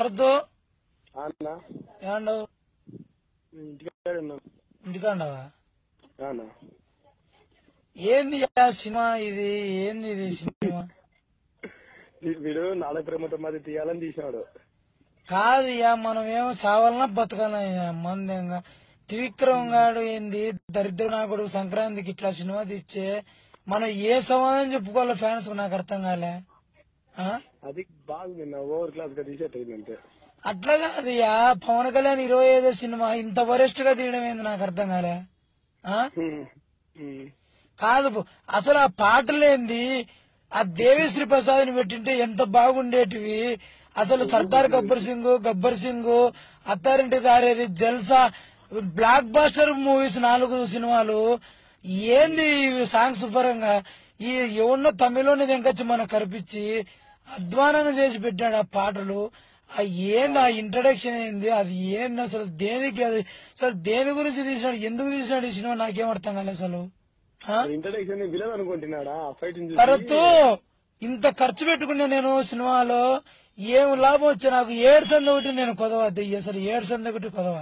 భరత్ ఏమండవు ఇంటికాండవా ఏంది సినిమా ఇది ఏంది ఇది సినిమా వీడు నాలుగు ప్రేమతో మధ్య తీయాలని తీసినాడు కాదు మనం ఏమో సావాలన్నా బతకాలన్నా మందంగా త్రివిక్రమ్ గాడు ఏంది దరిద్ర నాకుడు సంక్రాంతికి ఇట్లా సినిమా తీస్తే మనం ఏ సమాధానం చెప్పుకోవాలి ఫ్యాన్స్ నాకు అర్థం కాలే అది బాగుంది ఓవర్ క్లాస్ గా తీసేటంటే అట్లా కాదయ్యా పవన్ కళ్యాణ్ 25 సినిమా ఇంత వరెస్ట్ గా తీయడం ఏంది నాకు అర్థం కాలే కాదు అసలు ఆ పాటలేంది ఆ దేవిశ్రీ ప్రసాద్ ని పెట్టింటే ఎంత బాగుండేటివి అసలు సర్దార్ గబ్బర్ సింగ్ అత్తారింటి దారేది జల్సా బ్లాక్ బాస్టర్ మూవీస్ 4 సినిమాలు ఏంది సాంగ్స్ పరంగా ఈ ఎవరినో తమిళలోనే దెంకొచ్చి మనం కనిపించి అధ్వానంగా చేసి పెట్టాడు ఆ పాటలు ఏంది ఆ ఇంట్రడక్షన్ ఏంది అది ఏంది అసలు దేనికి అది అసలు దేని గురించి తీసినాడు ఎందుకు తీసినాడు ఈ సినిమా నాకేం అర్థం కాలేదు అసలు తర్వాత ఇంత ఖర్చు పెట్టుకున్నా నేను సినిమాలో ఏం లాభం వచ్చా నాకు 7 సంది ఒకటి నేను కొదవ అసలు 7 సంది ఒకటి కొదవ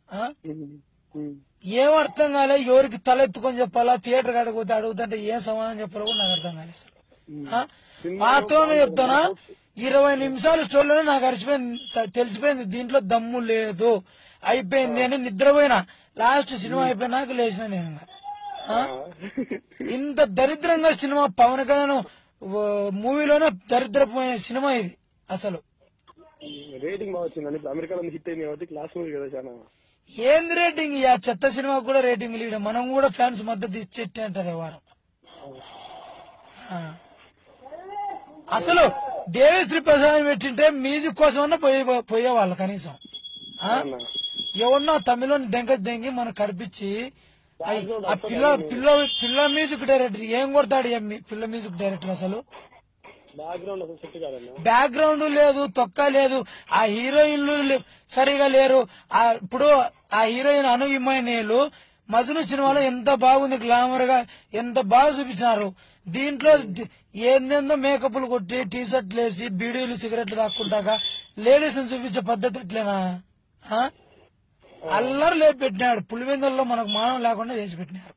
ఏం అర్థం కాలే ఎవరికి తల ఎత్తుకొని చెప్పాలా థియేటర్ కాడిపోతే అడుగుతుంటే ఏం సమాధానం చెప్పాలో కూడా నాకు అర్థం కాలేదు అసలు వాస్తవంగా చెప్తానా 20 నిమిషాల స్టోరీలోనే నాకు తెలిసిపోయింది దీంట్లో దమ్ము లేదు అయిపోయింది అని నిద్రపోయినా లాస్ట్ సినిమా అయిపోయినాక లేచిన నేను ఇంత దరిద్రంగా సినిమా పవన్ కళ్యాణ్ మూవీలోనే దరిద్రపోయిన సినిమా ఇది అసలు రేటింగ్ బాగా వచ్చింది అమెరికాలో హిట్ అయింది కాబట్టి క్లాస్ మూవీ కదా చాలా ఏంది రేటింగ్ ఆ చెత్త సినిమా కూడా రేటింగ్ లీడ్ మనం కూడా ఫ్యాన్స్ మద్దతు ఇచ్చేటంటది వారం అసలు దేవిశ్రీ ప్రసాద్ పెట్టింటే మ్యూజిక్ కోసమన్నా పోయేవాళ్ళు కనీసం ఎవరినో తమిళని దెంగి మనకు కనిపించి ఆ పిల్ల మ్యూజిక్ డైరెక్టర్ ఏం కొడతాడు పిల్ల మ్యూజిక్ డైరెక్టర్ అసలు బ్యాక్గ్రౌండ్ లేదు తొక్క లేదు ఆ హీరోయిన్లు సరిగా లేరు ఇప్పుడు ఆ హీరోయిన్ ఇమ్మాయిలు మజను సినిమాలో ఎంత బాగుంది గ్లామర్ గా ఎంత బాగా చూపించినారు దీంట్లో ఏందేందో మేకప్లు కొట్టి టీ షర్ట్లు వేసి బీడీలు సిగరెట్లు దాక్కుంటాక లేడీస్ చూపించే పద్ధతి ఎట్లేనా అల్లరి లేపి పెట్టినాడు పులివెందుల్లో మనకు మానం లేకుండా చేసి పెట్టినారు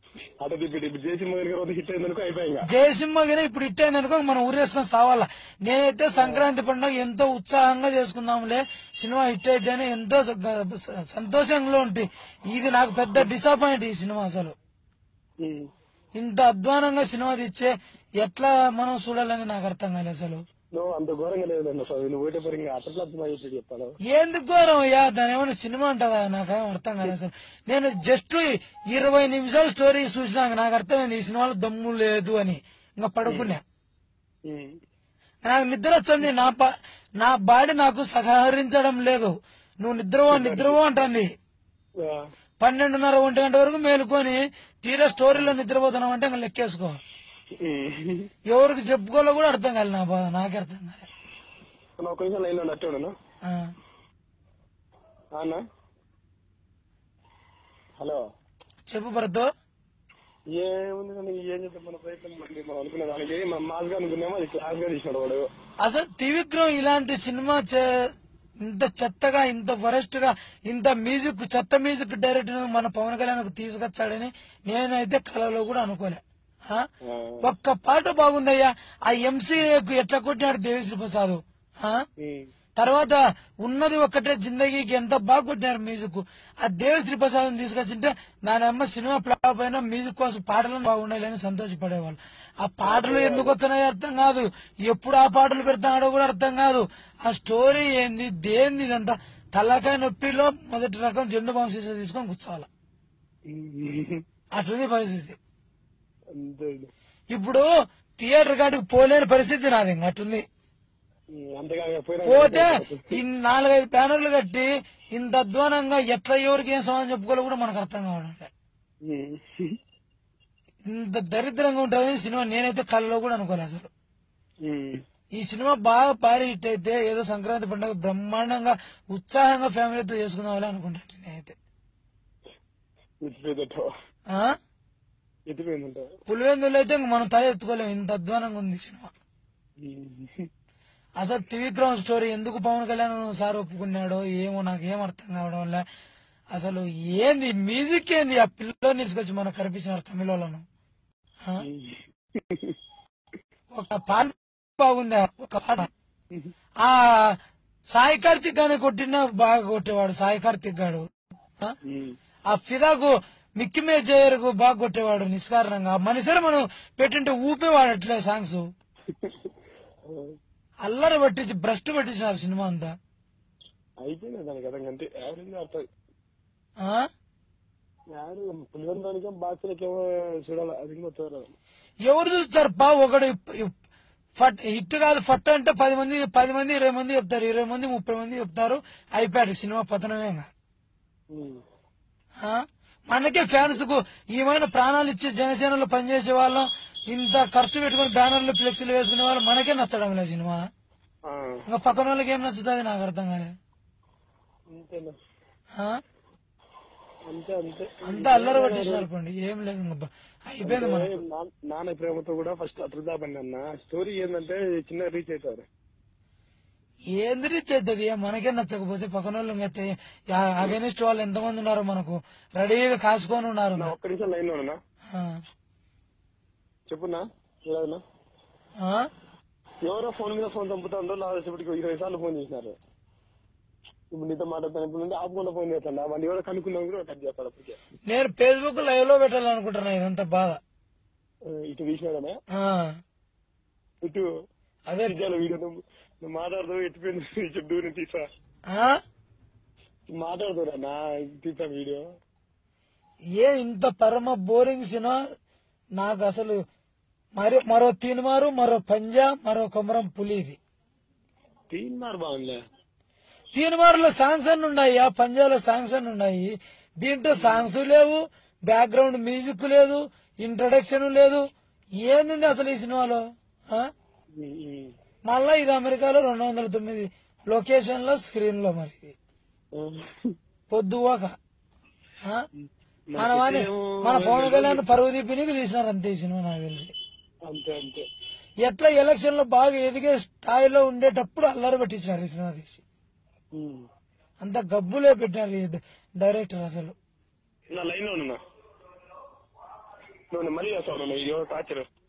జయసింహగిన ఇప్పుడు హిట్ అయిందనుకో మనం ఊరేసుకొని సావాలా నేనైతే సంక్రాంతి పండుగ ఎంతో ఉత్సాహంగా చేసుకుందాంలే సినిమా హిట్ అయితేనే ఎంతో సంతోషంగా ఉంటుంది ఇది నాకు పెద్ద డిసప్పాయింట్ ఈ సినిమా అసలు ఇంత అధ్వానంగా సినిమా తీచ్చే ఎట్లా మనం చూడాలని నాకు అర్థం కాలేదు అసలు ఎందుకు ఘోరం అయ్యా దాని ఏమైనా సినిమా అంటావా నాకేం అర్థం కాలేదు అసలు నేను జస్ట్ 20 నిమిషాలు స్టోరీ చూసినాక నాకు అర్థమైంది ఈ సినిమాలో దమ్ము లేదు అని ఇంకా పడుకున్నా నాకు నిద్ర వచ్చింది నా బాడీ నాకు సహకరించడం లేదు నువ్వు నిద్రవో అంటుంది 12:30 1 గంట వరకు మేలుకొని తీరా స్టోరీలో నిద్రపోతున్నావు అంటే ఇంకా లెక్కేసుకో ఎవరికి చెప్పుకోవాలో కూడా అర్థం కాదు నా బాధ నాకే అర్థం కాదు హలో చెప్పు భరత్ అసలు త్రివిక్రమ్ ఇలాంటి సినిమా ఇంత చెత్తగా ఇంత వరెస్ట్ గా ఇంత చెత్త మ్యూజిక్ డైరెక్టర్ మన పవన్ కళ్యాణ్ తీసుకొచ్చాడని నేనైతే కళలో కూడా అనుకోలే ఒక్క పాట బాగుందయ్యా ఆ ఎంసీఏకు ఎట్లా కొట్టినాడు దేవిశ్రీ ప్రసాద్ తర్వాత ఉన్నది ఒక్కటే జిందగీకి ఎంత బాగా కొట్టినారు మ్యూజిక్ ఆ దేవిశ్రీ ప్రసాద్ తీసుకొచ్చింటే దాని అమ్మ సినిమా ఫ్లాప్ అయినా మ్యూజిక్ కోసం పాటలను బాగుండాలని సంతోషపడేవాళ్ళు ఆ పాటలు ఎందుకు వచ్చినాయో అర్థం కాదు ఎప్పుడు ఆ పాటలు పెడతాడో కూడా అర్థం కాదు ఆ స్టోరీ ఏంది దేంది ఇదంతా తలకాయ నొప్పిలో మొదటి రకం జెండు బాంబు సీసా తీసుకొని కూర్చోవాలి అట్లుంది పరిస్థితి ఇప్పుడు థియేటర్ కాడికి పోలేని పరిస్థితి నాది అట్లుంది పోతే 4-5 బ్యానర్లు కట్టి ఇంత అధ్వానంగా ఎట్లా ఎవరికి ఏం సమాధానం చెప్పుకోవాలో కూడా మనకు అర్థం కావాలంటే ఇంత దరిద్రంగా ఉంటుంది సినిమా నేనైతే కళ్ళలో కూడా అనుకోలేదు అసలు ఈ సినిమా బాగా భారీ హిట్ అయితే ఏదో సంక్రాంతి పండుగ బ్రహ్మాండంగా ఉత్సాహంగా ఫ్యామిలీతో చేసుకుందామని అనుకుంటాను నేనైతే పులివెందులు అయితే మనం తల ఎత్తుకోలేము ఇంత అధ్వానంగా ఉంది సినిమా అసలు త్రివిక్రమ్ స్టోరీ ఎందుకు పవన్ కళ్యాణ్ సార్ ఒప్పుకున్నాడో ఏమో నాకు ఏం అర్థం కావడం వల్ల అసలు ఏంది మ్యూజిక్ ఏంది ఆ పిల్లని తీసుకొచ్చి మనకు కనిపించినారు తమిళ వాళ్ళను ఆ? ఒక పాట బాగుందా ఒక పాట ఆ సాయి కార్తిక్ గానే కొట్టినా బాగా కొట్టేవాడు సాయి కార్తిక్ గాడు ఆ? ఆ ఫిదాకు మిక్కి మే జయర్కు బాగా కొట్టేవాడు నిస్కారణంగా మనిషిని మనం పెట్టింటే ఊపేవాడు అట్లే సాంగ్స్ అల్లరి పట్టించి భ్రష్టు పట్టించినారు సినిమా అంతా అయిపోయింది దానికి అర్థం అంటే యావరేజ్ అర్థం ఆ? పులివెందానికే బాక్సులకేమో చూడాలి అది ఇంకా వస్తారు ఎవరు చూస్తారు పా ఒకడు హిట్ కాదు ఫట్ అంటే 10 మంది 20 మంది చెప్తారు 20 మంది 30 మంది చెప్తారు అయిపోయాడు సినిమా పతనమే ఇంకా. ఆ? మనకే ఫ్యాన్స్ కు ఏమైనా ప్రాణాలు ఇచ్చి జనసేనలో పనిచేసే వాళ్ళం ఇంత ఖర్చు పెట్టుకుని బ్యానర్లు ఫ్లెక్సీలు వేసుకునే వాళ్ళు మనకే నచ్చడం లేదు సినిమా ఇంకా పక్కన వాళ్ళకి ఏం నచ్చుతుంది నాకు అర్థం కాలేదు అంతేనా ఆ? అంతే అంతే అంతా అల్లరి పట్టేసినారు అనుకోండి ఏం లేదు ఇంకా అయిపోయింది మనకు నాన్న ప్రేమతో కూడా ఫస్ట్ అట్రుదాబండి అన్న స్టోరీ ఏంటంటే చిన్న రీచ్ అవుతారు ఏంది రీచ్ అవుతుంది మనకే నచ్చకపోతే పక్కన వాళ్ళు ఇంకా అగెనిస్ట్ వాళ్ళు ఎంతమంది ఉన్నారు మనకు రెడీగా కాసుకొని ఉన్నారు నా ఒక్క నిమిషం లైన్ లో ఉన్నా ఆ. చెప్పున్నా ఏదన్నా ఆ? ఎవరో ఫోన్ మీద ఫోన్ చంపుతాడో లాసేపటికి 20 సార్లు ఫోన్ చేసినారు ఇప్పుడు నీతో మాట్లాడతాను ఇప్పుడు నుండి ఆపకుండా ఫోన్ చేస్తాను వాడిని ఎవరో కనుక్కున్నాం కూడా కట్ చేస్తాడు అప్పటికే నేను ఫేస్బుక్ లైవ్ లో పెట్టాలనుకుంటున్నా ఇదంతా బాధ ఇటు తీసినాడనే ఆ. ఇటు అదే వీడియో నువ్వు మాట్లాడుతూ ఎట్టిపోయింది చెప్పు నేను తీసా ఆ? మాట్లాడుతురా నా తీసా వీడియో ఇంత పరమ బోరింగ్ సినిమా నాకు అసలు మరో తీన్మారు మరో పంజా మరో కొమరం పులి ఇది తీన్మార్ బాగుందిలే తీన్మారులో సాంగ్స్ అన్ని ఉన్నాయి ఆ పంజాలో సాంగ్స్ అన్ని ఉన్నాయి దీంట్లో సాంగ్స్ లేవు బ్యాక్గ్రౌండ్ మ్యూజిక్ లేదు ఇంట్రొడక్షన్ లేదు ఏంది అసలు ఈ సినిమాలో ఆ? మళ్ళా ఇది అమెరికాలో 209 లొకేషన్ లో స్క్రీన్ లో మరి పొద్దువాక మన పవన్ కళ్యాణ్ పరువు దీపినికి తీసినారు అంతే ఈ సినిమా నాకు తెలిసి అంతే అంతే ఎట్లా ఎలక్షన్ లో బాగా ఎదిగే స్థాయిలో ఉండేటప్పుడు అల్లరి పట్టించారు ఈ సినిమా తీసి అంత గబ్బులే పెట్టారు ఈ డైరెక్టర్ అసలు నా లైన్ లో ఉన్నా నువ్వు మళ్ళీ చేస్తావు టార్చర్